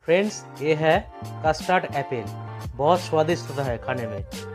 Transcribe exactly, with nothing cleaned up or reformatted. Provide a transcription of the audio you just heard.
Friends, ये है custard Apple. बहुत स्वादिष्ट होता है खाने में।